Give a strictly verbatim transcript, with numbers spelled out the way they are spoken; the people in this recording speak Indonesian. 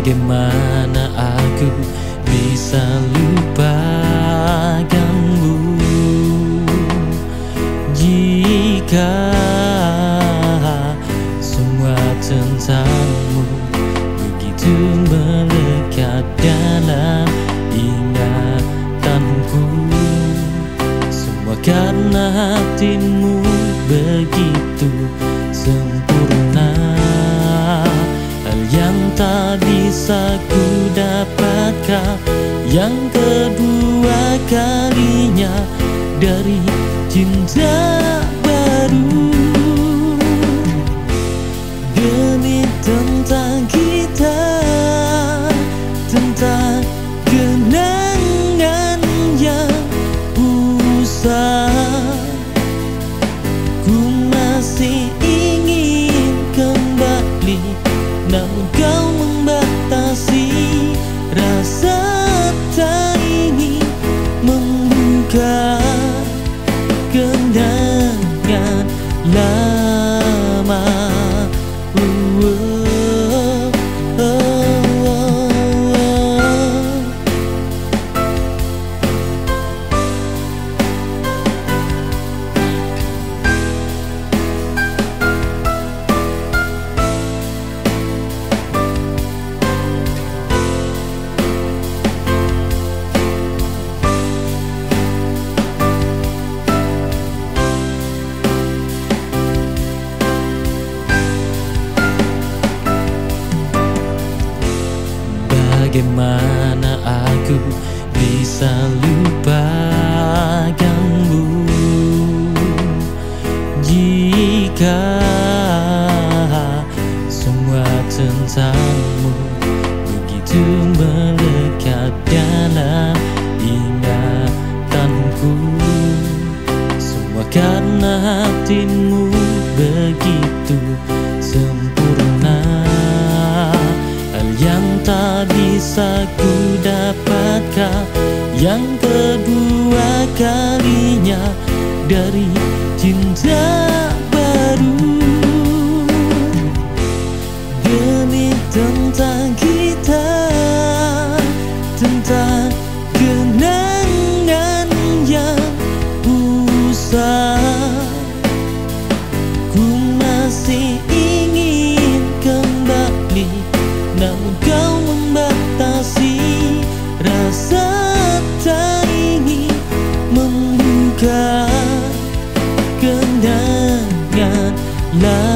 Bagaimana aku bisa lupakanmu jika semua tentangmu begitu melekat dalam ingatanku. Semua karena hatimu begitu sempurna, hal yang tak bisa ku dapatkan yang kedua kalinya dari cinta baru. Demi tentang kita, tentang kenangan yang usai, ku masih ingin kembali, namun kau membatasi rasa tak ingin membuka kenangan lama. uh, uh, uh, uh. Bagaimana aku bisa lupakanmu jika semua tentangmu begitu melekat dalam ingatanku. Semua karena hatimu begitu sempurna, hal yang tak bisa ku dapatkan yang kedua kalinya dari cinta baru. Demi tentang kita, tentang kenangan yang usai, ku masih ingin kembali, namun kau membatasi rasa tak ingin membuka kenangan lama.